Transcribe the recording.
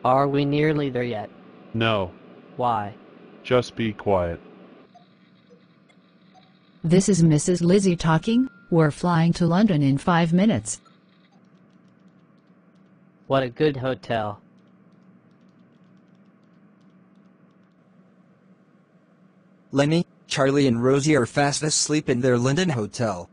Are we nearly there yet? No, Why? just be quiet. This is Mrs. Lizzie talking. We're flying to London in 5 minutes. What a good hotel. Lenny, Charlie and Rosie are fast asleep in their London hotel.